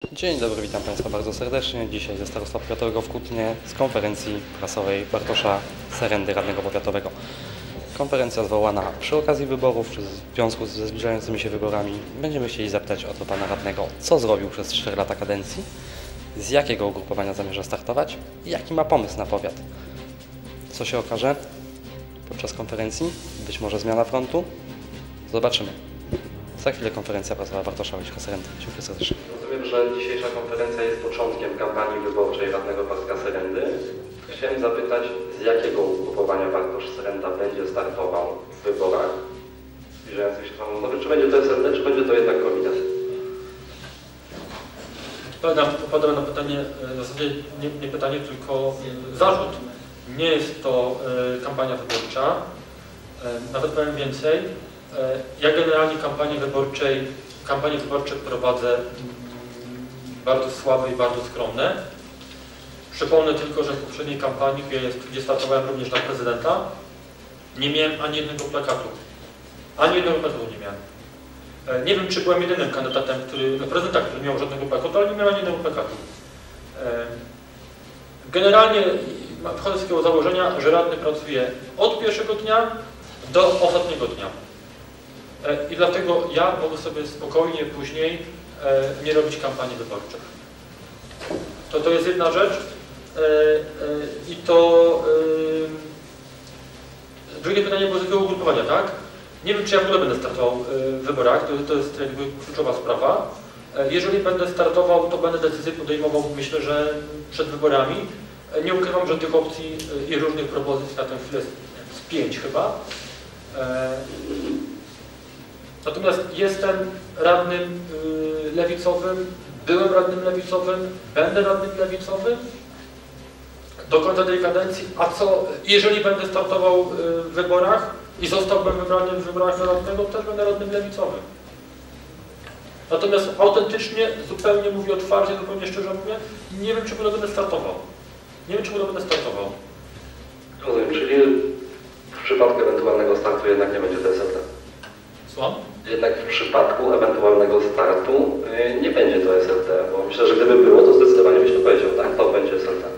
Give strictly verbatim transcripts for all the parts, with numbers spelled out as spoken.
Dzień dobry, witam Państwa bardzo serdecznie. Dzisiaj ze Starostwa Powiatowego w Kutnie z konferencji prasowej Bartosza Serendy, radnego powiatowego. Konferencja zwołana przy okazji wyborów, czy w związku ze zbliżającymi się wyborami. Będziemy chcieli zapytać o to Pana radnego, co zrobił przez cztery lata kadencji, z jakiego ugrupowania zamierza startować i jaki ma pomysł na powiat. Co się okaże podczas konferencji? Być może zmiana frontu? Zobaczymy. Za chwilę konferencja prasowa Bartosza Serendy. Dziękuję serdecznie. Rozumiem, że dzisiejsza konferencja jest początkiem kampanii wyborczej radnego Bartka Serendy. Chciałem zapytać, z jakiego ugrupowania Bartosz Serenda będzie startował w wyborach zbliżających się samorządowych? Czy będzie to S L D, czy będzie to jednak komitet? Odpowiadam na pytanie, w zasadzie nie, nie pytanie, tylko zarzut. Nie jest to kampania wyborcza. Nawet powiem więcej. Ja generalnie kampanii wyborczej, kampanie wyborcze prowadzę bardzo słabe i bardzo skromne. Przypomnę tylko, że w poprzedniej kampanii, gdzie startowałem również na prezydenta, nie miałem ani jednego plakatu. Ani jednego plakatu nie miałem. Nie wiem, czy byłem jedynym kandydatem, który, na prezydenta, który nie miał żadnego plakatu, ale nie miałem ani jednego plakatu. Generalnie wychodzę z takiego założenia, że radny pracuje od pierwszego dnia do ostatniego dnia. I dlatego ja mogę sobie spokojnie później nie robić kampanii wyborczych. To, to jest jedna rzecz. I to drugie pytanie było z jakiego ugrupowania, tak? Nie wiem, czy ja w ogóle będę startował w wyborach, to, to jest jakby kluczowa sprawa. Jeżeli będę startował, to będę decyzję podejmował, myślę, że przed wyborami. Nie ukrywam, że tych opcji i różnych propozycji na tę chwilę z pięć chyba. Natomiast jestem radnym lewicowym, byłem radnym lewicowym, będę radnym lewicowym do końca tej kadencji, a co, jeżeli będę startował w wyborach i zostałbym wybrany w wyborach na radnego, też będę radnym lewicowym. Natomiast autentycznie, zupełnie mówię otwarcie, zupełnie szczerze mówię, nie wiem, czy w ogóle będę startował. Nie wiem, czy w ogóle będę startował. Rozumiem, czyli w przypadku ewentualnego startu jednak nie będzie to S L D. Słucham? Jednak w przypadku ewentualnego startu yy, nie będzie to S L D, bo myślę, że gdyby było, to zdecydowanie byś to powiedział, tak? To będzie S L D.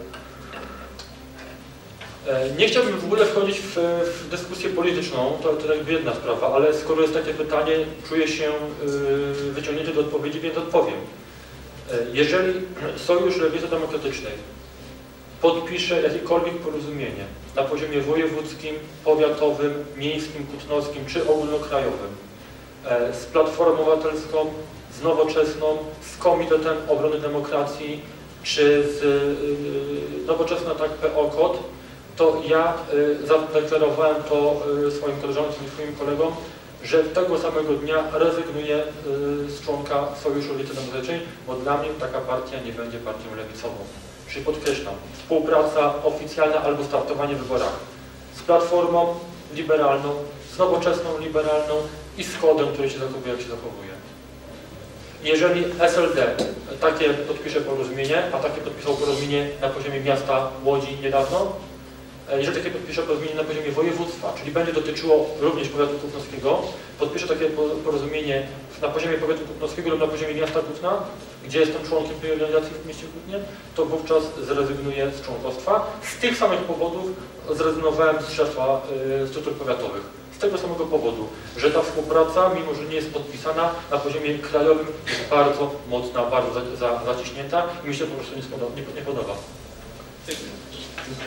Nie chciałbym w ogóle wchodzić w, w dyskusję polityczną, to, to jakby jedna sprawa, ale skoro jest takie pytanie, czuję się yy, wyciągnięty do odpowiedzi, więc odpowiem. Yy, jeżeli Sojusz Lewicy Demokratycznej podpisze jakiekolwiek porozumienie na poziomie wojewódzkim, powiatowym, miejskim, kutnowskim czy ogólnokrajowym yy, z Platformą Obywatelską, z Nowoczesną, z Komitetem Obrony Demokracji czy z yy, Nowoczesna, tak, P O K O T, to ja y, zadeklarowałem to y, swoim koleżankom i swoim kolegom, że tego samego dnia rezygnuję y, z członka Sojuszu Lewicy Demokratycznej, bo dla mnie taka partia nie będzie partią lewicową. Czyli podkreślam, współpraca oficjalna albo startowanie w wyborach z Platformą Liberalną, z Nowoczesną Liberalną i z Kodem, który się zachowuje, jak się zachowuje. Jeżeli S L D takie podpisze porozumienie, a takie podpisał porozumienie na poziomie miasta Łodzi niedawno, jeżeli takie podpisze porozumienie na poziomie województwa, czyli będzie dotyczyło również powiatu kutnowskiego, podpisze takie porozumienie na poziomie powiatu kutnowskiego lub na poziomie miasta Kutna, gdzie jestem członkiem tej organizacji w mieście Kutnie, to wówczas zrezygnuję z członkostwa. Z tych samych powodów zrezygnowałem z szefostwa y, struktur powiatowych. Z tego samego powodu, że ta współpraca, mimo że nie jest podpisana, na poziomie krajowym jest bardzo mocna, bardzo za, za, zaciśnięta i mi się po prostu nie, spodoba, nie, nie podoba.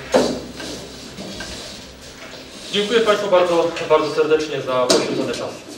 Dziękuję Państwu bardzo, bardzo serdecznie za poświęcony czas.